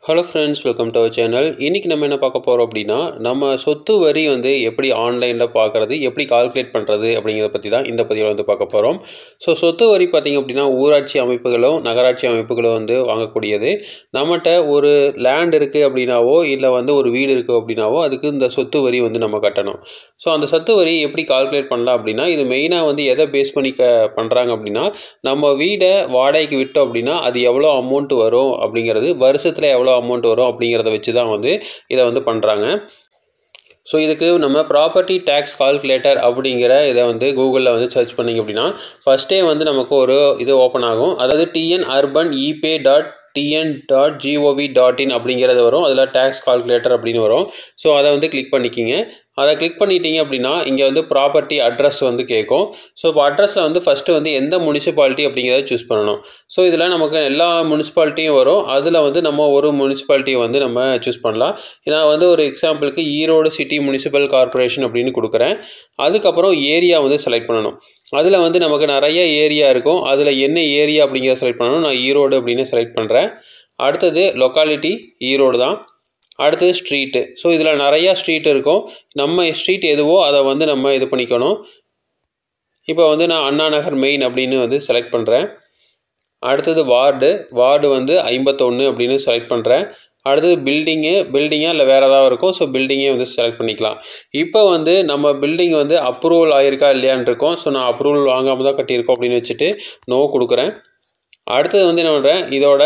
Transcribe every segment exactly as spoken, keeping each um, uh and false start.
Hello friends, welcome to our channel. இன்றைக்கி நம்ம என்ன பார்க்க போகிறோம் அப்படின்னா, நம்ம சொத்து வரி வந்து எப்படி ஆன்லைனில் பார்க்குறது, எப்படி கால்குலேட் பண்ணுறது அப்படிங்கிறத பற்றி தான் இந்த பதிவில் வந்து பார்க்க போகிறோம். ஸோ சொத்து வரி பார்த்திங்க அப்படின்னா ஊராட்சி அமைப்புகளும் நகராட்சி அமைப்புகளும் வந்து வாங்கக்கூடியது. நம்மகிட்ட ஒரு லேண்ட் இருக்குது அப்படின்னாவோ இல்லை வந்து ஒரு வீடு இருக்குது அப்படின்னாவோ அதுக்கு இந்த சொத்து வரி வந்து நம்ம கட்டணும். ஸோ அந்த சொத்து வரி எப்படி கால்குலேட் பண்ணலாம் அப்படின்னா, இது மெயினாக வந்து எதை பேஸ் பண்ணி க பண்ணுறாங்க அப்படின்னா, நம்ம வீடை வாடகைக்கு விட்டோம் அப்படின்னா அது எவ்வளோ அமௌண்ட் வரும் அப்படிங்கிறது, வருஷத்தில் எவ்வளோ அமௌண்ட் வரும் அப்படிங்கிறத வச்சு தான் வந்து இதை வந்து பண்ணுறாங்க. ஸோ இதுக்கு நம்ம ப்ராப்பர்ட்டி டேக்ஸ் கால்குலேட்டர் அப்படிங்கிற இதை வந்து கூகுளில் வந்து சர்ச் பண்ணிங்க அப்படின்னா ஃபஸ்ட்டே வந்து நமக்கு ஒரு இது ஓப்பன் ஆகும். அதாவது TN urban epay dot TN dot G O V dot in அப்படிங்கிறது வரும். அதில் டேக்ஸ் கால்குலேட்டர் அப்படின்னு வரும். ஸோ அதை வந்து கிளிக் பண்ணிக்கிங்க. அதை கிளிக் பண்ணிட்டீங்க அப்படின்னா இங்கே வந்து ப்ராப்பர்ட்டி அட்ரஸ் வந்து கேட்கும். ஸோ இப்போ அட்ரஸில் வந்து ஃபஸ்ட்டு வந்து எந்த முனிசிபாலிட்டி அப்படிங்கிறத சூஸ் பண்ணணும். ஸோ இதில் நமக்கு எல்லா முனிசிபாலிட்டியும் வரும். அதில் வந்து நம்ம ஒரு முனிசிபாலிட்டியை வந்து நம்ம சூஸ் பண்ணலாம். நான் வந்து ஒரு எக்ஸாம்பிளுக்கு ஈரோடு சிட்டி முனிசிபல் கார்பரேஷன் அப்படின்னு கொடுக்குறேன். அதுக்கப்புறம் ஏரியா வந்து செலக்ட் பண்ணணும். அதில் வந்து நமக்கு நிறைய ஏரியா இருக்கும். அதில் என்ன ஏரியா அப்படிங்கிறத செலக்ட் பண்ணணும். நான் ஈரோடு அப்படின்னு செலக்ட் பண்ணுறேன். அடுத்தது லொக்காலிட்டி ஈரோடு தான். அடுத்தது ஸ்ட்ரீட்டு. ஸோ இதில் நிறையா ஸ்ட்ரீட் இருக்கும். நம்ம ஸ்ட்ரீட் எதுவோ அதை வந்து நம்ம இது பண்ணிக்கணும். இப்போ வந்து நான் அண்ணா நகர் மெயின் அப்படின்னு வந்து செலக்ட் பண்ணுறேன். அடுத்தது வார்டு வார்டு வந்து ஐம்பத்தொன்று அப்படின்னு செலக்ட் பண்ணுறேன். அடுத்தது பில்டிங்கு பில்டிங்காக இல்லை வேறு ஏதாவது இருக்கும். ஸோ பில்டிங்கே வந்து செலக்ட் பண்ணிக்கலாம். இப்போ வந்து நம்ம பில்டிங் வந்து அப்ரூவல் ஆகிருக்கா இல்லையான்னு இருக்கோம். ஸோ நான் அப்ரூவல் வாங்காமல் தான் கட்டியிருக்கோம் அப்படின்னு வச்சுட்டு நோ கொடுக்குறேன். அடுத்தது வந்து என்ன பண்ணுறேன், இதோட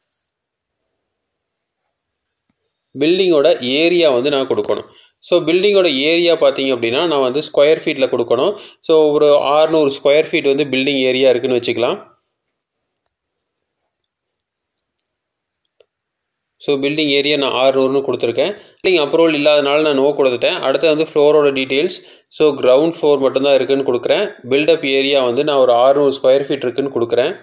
பில்டிங்கோட ஏரியா வந்து நான் கொடுக்கணும். ஸோ பில்டிங்கோட ஏரியா பார்த்தீங்க அப்படின்னா நான் வந்து ஸ்கொயர் ஃபீட்டில் கொடுக்கணும். ஸோ ஒரு ஆறுநூறு ஸ்கொயர் ஃபீட் வந்து பில்டிங் ஏரியா இருக்குதுன்னு வச்சுக்கலாம். ஸோ பில்டிங் ஏரியா நான் ஆறுநூறுன்னு கொடுத்துருக்கேன். பில்டிங் அப்ரூவல் இல்லாதனால நான் நோ கொடுத்துட்டேன். அடுத்து வந்து ஃப்ளோரோட டீட்டெயில்ஸ். ஸோ கிரவுண்ட் ஃப்ளோர் மட்டும்தான் இருக்குதுன்னு கொடுக்குறேன். பில்டப் ஏரியா வந்து நான் ஒரு ஆறுநூறு ஸ்கொயர் ஃபீட் இருக்குதுன்னு கொடுக்குறேன்.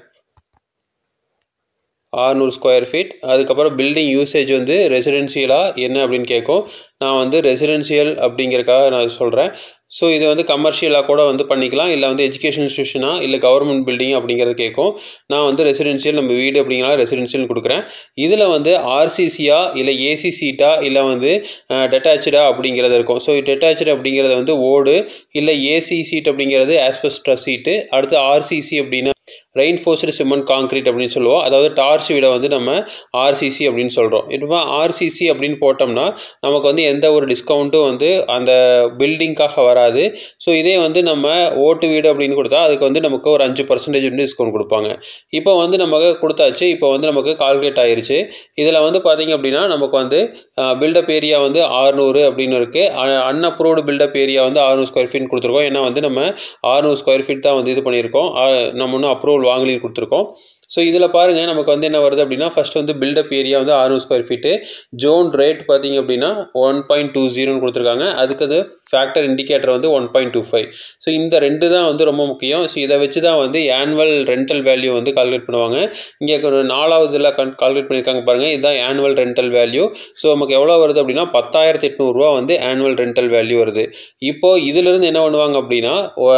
ஆறுநூறு ஸ்கொயர் ஃபீட். அதுக்கப்புறம் பில்டிங் யூசேஜ் வந்து ரெசிடென்சியலாக என்ன அப்படின்னு கேட்கும். நான் வந்து ரெசிடென்சியல் அப்படிங்கிறக்காக நான் சொல்கிறேன். ஸோ இது வந்து கமர்ஷியலாக கூட வந்து பண்ணிக்கலாம், இல்லை வந்து எஜுகேஷன் இன்ஸ்டியூஷனாக இல்லை கவர்மெண்ட் பில்டிங் அப்படிங்கிறது கேட்கும். நான் வந்து ரெசிடென்சியல் நம்ம வீடு அப்படிங்கிறா ரெசிடென்சியல் கொடுக்குறேன். இதில் வந்து ஆர்சிசியா இல்லை ஏசி சீட்டா இல்லை வந்து டெட்டாச்சா அப்படிங்கிறது இருக்கும். ஸோ டெட்டாச்சு அப்படிங்கிறது வந்து ஓடு, இல்லை ஏசி சீட் அப்படிங்கிறது ஆஸ்பெஸ்டஸ் சீட்டு. அடுத்து ஆர்சிசி அப்படின்னா ரெயின்ஃபோர்ஸ்டு சிமெண்ட் கான்க்ரீட் அப்படின்னு சொல்லுவோம். அதாவது டார்ச் வீடை வந்து நம்ம ஆர்சிசி அப்படின்னு சொல்கிறோம். இப்போ ஆர்சிசி அப்படின்னு போட்டோம்னா நமக்கு வந்து எந்த ஒரு டிஸ்கவுண்ட்டும் வந்து அந்த பில்டிங்காக வராது. ஸோ இதே வந்து நம்ம ஓட்டு வீடு அப்படின்னு கொடுத்தா அதுக்கு வந்து நமக்கு ஒரு அஞ்சு பர்சன்டேஜ் வந்து டிஸ்கவுண்ட் கொடுப்பாங்க. இப்போ வந்து நமக்கு கொடுத்தாச்சு. இப்போ வந்து நமக்கு கால்குலேட் ஆயிருச்சு. இதில் வந்து பார்த்திங்க அப்படின்னா நமக்கு வந்து பில்டப் ஏரியா வந்து ஆறுநூறு அப்படின்னு இருக்குது. அன்அப்ரூவ்டு பில்டப் ஏரியா வந்து ஆறுநூறு ஸ்கொயர் ஃபீட் கொடுத்துருக்கோம். ஏன்னா வந்து நம்ம ஆறுநூறு ஸ்கொயர் ஃபீட் தான் வந்து இது பண்ணியிருக்கோம். நம்ம இன்னும் அப்ரூவல் வாங்கலி கொடுத்துருக்கோம். ஸோ இதில் பாருங்கள் நமக்கு வந்து என்ன வருது அப்படின்னா ஃபஸ்ட் வந்து பில்டப் ஏரியா வந்து ஆறுநூறு ஸ்கொயர் ஃபீட்டு. ஜோன் ரேட் பார்த்திங்க அப்படின்னா ஒன் பாயிண்ட் டூ ஜீரோன்னு கொடுத்துருக்காங்க. அதுக்கு அது ஃபேக்டர் இண்டிகேட்டர் வந்து one point two five. So இந்த ரெண்டு தான் வந்து ரொம்ப முக்கியம். ஸோ இதை வச்சு தான் வந்து ஆனுவல் ரெண்டல் வேல்யூ வந்து கால்குலேட் பண்ணுவாங்க. இங்கே ஒரு நாலாவது இதில் கன் கால்குலேட் பண்ணியிருக்காங்க பாருங்கள். இதுதான் ஆனுவல் ரெண்டல் வேல்யூ. ஸோ நமக்கு எவ்வளோ வருது அப்படின்னா பத்தாயிரத்தி எட்நூறுரூவா வந்து ஆனுவல் ரெண்டல் வேல்யூ வருது. இப்போது இதிலிருந்து என்ன பண்ணுவாங்க அப்படின்னா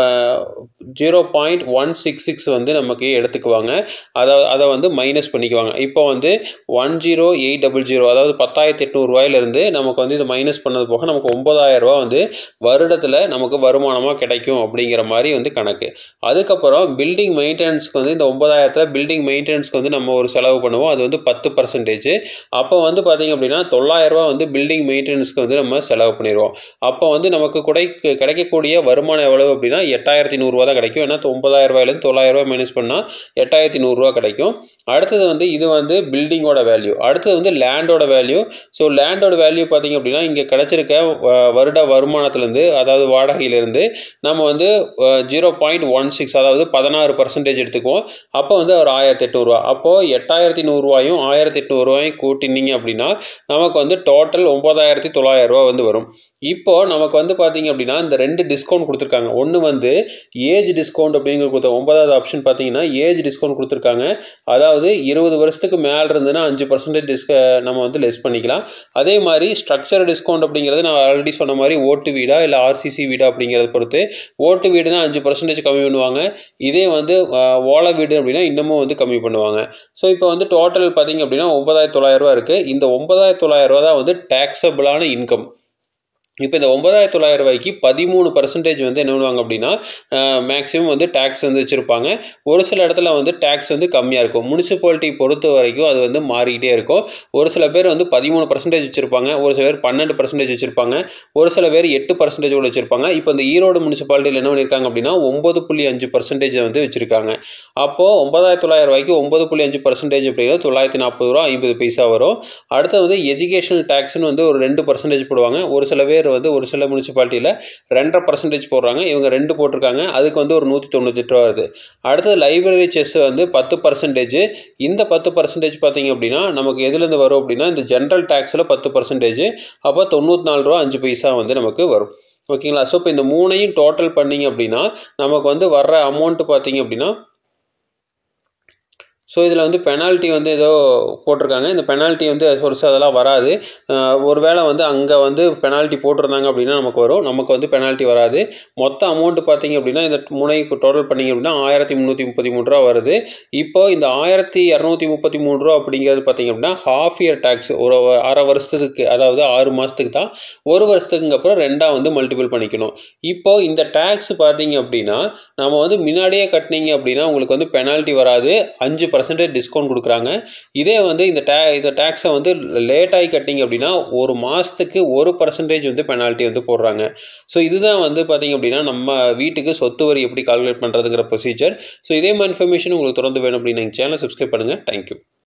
zero point one six six வந்து நமக்கு எடுத்துக்குவாங்க. அதை அதை வந்து மைனஸ் பண்ணிக்குவாங்க. இப்போ வந்து one zero eight double zero அதாவது பத்தாயிரத்தி எட்நூறுரூவாயிலிருந்து நமக்கு வந்து இது மைனஸ் பண்ணது போக நமக்கு ஒம்பதாயிரம் ரூபா வந்து வருடத்தில் நமக்கு வருமானமாக கிடைக்கும் அப்படிங்கிற மாதிரி வந்து கணக்கு. அதுக்கப்புறம் பில்டிங் மெயின்டெனன்ஸ்க்கு வந்து இந்த ஒம்பதாயிரத்தில் பில்டிங் மெயின்டெனன்ஸ்க்கு வந்து நம்ம ஒரு செலவு பண்ணுவோம். அது வந்து பத்து பர்சன்டேஜ். அப்போ வந்து பார்த்திங்க அப்படின்னா தொள்ளாயிரம் ரூபா வந்து பில்டிங் மெயின்டெனன்ஸ்க்கு வந்து நம்ம செலவு பண்ணிடுவோம். அப்போ வந்து நமக்கு குடை கிடைக்கக்கூடிய வருமானம் எவ்வளவு அப்படின்னா எட்டாயிரத்தி நூறுரூவா தான் கிடைக்கும். ஏன்னா ஒம்பதாயிரம் ரூபாயிலேருந்து தொள்ளாயிரம் ரூபாய் மைனஸ் பண்ணால் எட்டாயிரத்தி நூறுரூவா கிடைக்கும். அடுத்தது வந்து இது வந்து பில்டிங்கோட வேல்யூ. அடுத்தது வந்து லேண்டோட வேல்யூ. ஸோ லேண்டோட வேல்யூ பார்த்திங்க அப்படின்னா இங்கே கிடச்சிருக்க வருட வருமானத்துலேருந்து அதாவது வாடகையிலேருந்து நம்ம வந்து ஜீரோ பாயிண்ட் ஒன் சிக்ஸ் அதாவது பதினாறு பர்சன்டேஜ் எடுத்துக்குவோம். அப்போ வந்து ஒரு ஆயிரத்தி எட்நூறுரூவா. அப்போது எட்டாயிரத்தி நூறுரூவாயும் ஆயிரத்தி எட்நூறுரூவாயும் கூட்டினீங்க அப்படின்னா நமக்கு வந்து டோட்டல் ஒம்பதாயிரத்தி தொள்ளாயிரம் ரூபா வந்து வரும். இப்போது நமக்கு வந்து பார்த்திங்க அப்படின்னா இந்த ரெண்டு டிஸ்கவுண்ட் கொடுத்துருக்காங்க. ஒன்று வந்து ஏஜ் டிஸ்கவுண்ட் அப்படிங்கிற கொடுத்த ஒன்பதாவது ஆப்ஷன் பார்த்தீங்கன்னா ஏஜ் டிஸ்கவுண்ட் கொடுத்துருக்காங்க. பண்ணியிருக்காங்க. அதாவது இருபது வருஷத்துக்கு மேலே இருந்ததுன்னா அஞ்சு பர்சன்டேஜ் டிஸ்க நம்ம வந்து லெஸ் பண்ணிக்கலாம். அதே மாதிரி ஸ்ட்ரக்சர் டிஸ்கவுண்ட் அப்படிங்கிறது நான் ஆல்ரெடி சொன்ன மாதிரி ஓட்டு வீடா இல்லை ஆர்சிசி வீடா அப்படிங்கிறத பொறுத்து. ஓட்டு வீடுனா அஞ்சு பர்சன்டேஜ் கம்மி பண்ணுவாங்க. இதே வந்து ஓலை வீடு அப்படின்னா இன்னமும் வந்து கம்மி பண்ணுவாங்க. ஸோ இப்போ வந்து டோட்டல் பார்த்தீங்க அப்படின்னா ஒன்பதாயிரத்தி தொள்ளாயிரம் ரூபா இருக்குது. இந்த ஒன்பதாயிரத்தி தொள்ளாயிரம் ரூபா தான் வந்து டேக்ஸபிளான இன்கம். இப்போ இந்த ஒன்பதாயிரத்தி தொள்ளாயிரம் ரூபாய்க்கு பதிமூணு பர்சன்டேஜ் வந்து என்ன பண்ணுவாங்க அப்படின்னா மேக்ஸிமம் வந்து டேக்ஸ் வந்து வச்சுருப்பாங்க. ஒரு சில இடத்துல வந்து டேக்ஸ் வந்து கம்மியாக இருக்கும். முனிசிபாலிட்டி பொறுத்த வரைக்கும் அது வந்து மாறிக்கிட்டே இருக்கும். ஒரு சில பேர் வந்து பதிமூணு பர்சன்டேஜ் வச்சுருப்பாங்க, ஒரு சில பேர் பன்னெண்டு பர்சன்டேஜ் வச்சுருப்பாங்க, ஒரு சில பேர் எட்டு பர்சன்டேஜ் கூட வச்சுருப்பாங்க. இப்போ இந்த ஈரோடு முனிசிபாலிட்டியில் என்ன பண்ணியிருக்காங்க அப்படின்னா ஒன்பது புள்ளி அஞ்சு பர்சன்டேஜ் வந்து வச்சுருக்காங்க. அப்போது ஒன்பதாயிரத்தி தொள்ளாயிரம் ரூபாய்க்கு ஒன்பது புள்ளி அஞ்சு பர்சன்டேஜ் அப்படிங்கிறது தொள்ளாயிரத்தி நாற்பது ரூபா ஐம்பது பைசா வரும். அடுத்து வந்து எஜுகேஷனல் டேக்ஸ்னு வந்து ஒரு ரெண்டு பர்சன்டேஜ் போடுவாங்க. ஒரு சில பேர் வந்து ஒரு சில முனிசிபாலிட்டியில் ரெண்டரை பர்சன்டேஜ் போடுறாங்க. இவங்க ரெண்டு போட்டிருக்காங்க. அதுக்கு வந்து ஒரு நூற்றி தொண்ணூத்தெட்டு ரூபா வருது. அடுத்தது லைப்ரரி செஸ் வந்து பத்து பர்சன்டேஜ். இந்த பத்து பர்சன்டேஜ் பார்த்தீங்க அப்படின்னா நமக்கு எதுலேருந்து வரும் அப்படின்னா இந்த ஜென்ரல் டேக்ஸில் பத்து பர்சன்டேஜ். அப்போ தொண்ணூற்றி நாலு ரூபா அஞ்சு பைசா வந்து நமக்கு வரும். ஓகேங்களா? ஸோ இப்போ இந்த மூணையும் டோட்டல் பண்ணிங்க அப்படின்னா நமக்கு வந்து வர்ற அமௌண்ட்டு பார்த்தீங்க அப்படின்னா ஸோ இதில் வந்து பெனால்ட்டி வந்து ஏதோ போட்டிருக்காங்க. இந்த பெனால்ட்டி வந்து சொர்ஸ் அதெல்லாம் வராது. ஒரு வேளை வந்து அங்கே வந்து பெனால்ட்டி போட்டிருந்தாங்க அப்படின்னா நமக்கு வரும். நமக்கு வந்து பெனால்ட்டி வராது. மொத்த அமௌண்ட்டு பார்த்தீங்க அப்படின்னா இந்த முனைக்கு டோட்டல் பண்ணிங்க அப்படின்னா ஆயிரத்தி முந்நூற்றி முப்பத்தி மூணு ரூபா வருது. இப்போ இந்த ஆயிரத்தி இரநூத்தி முப்பத்தி மூணு ரூபா அப்படிங்கிறது பார்த்தீங்க அப்படின்னா ஹாஃப் இயர் டேக்ஸ். ஒரு அரை வருஷத்துக்கு, அதாவது ஆறு மாதத்துக்கு தான். ஒரு வருஷத்துக்கு அப்புறம் ரெண்டாக வந்து மல்டிபிள் பண்ணிக்கணும். இப்போ இந்த டேக்ஸ் பார்த்தீங்க அப்படின்னா நம்ம வந்து முன்னாடியே கட்டினீங்க அப்படின்னா உங்களுக்கு வந்து பெனால்ட்டி வராது. அஞ்சு பர்சன்டேஜ் டிஸ்கவுண்ட் கொடுக்குறாங்க. இதே வந்து இந்த டே இந்த டேக்ஸை வந்து லேட்டாகி கட்டிங்க அப்படின்னா ஒரு மாதத்துக்கு ஒரு பர்சன்டேஜ் வந்து பெனால்ட்டி வந்து போடுறாங்க. ஸோ இதுதான் வந்து பார்த்தீங்க அப்படின்னா நம்ம வீட்டுக்கு சொத்து வரி எப்படி கால்குலேட் பண்ணுறதுங்கிற ப்ரொசீஜர். ஸோ இதே மாதிரி இன்ஃபர்மேஷன் உங்களுக்கு தொடர்ந்து வேணும் அப்படின்னு எங்கள் சேனலை சப்ஸ்கிரைப் பண்ணுங்கள். தேங்க்யூ.